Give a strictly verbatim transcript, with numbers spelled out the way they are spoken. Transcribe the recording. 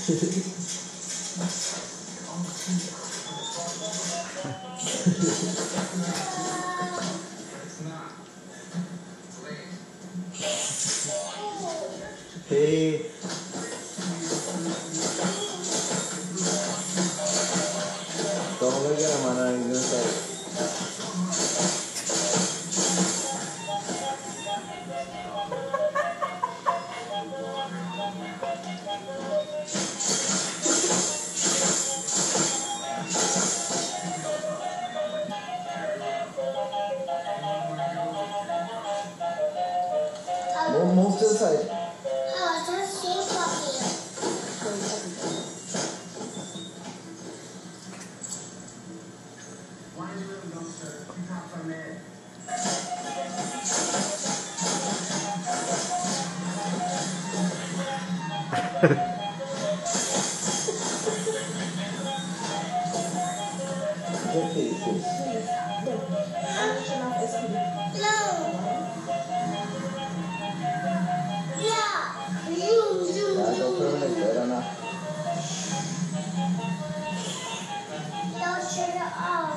Hey. Don't look at him on that. He's gonna say. Move, move to the side. Oh, just see puppy. Why did you really go, sir? You come from there. Don't shut it off.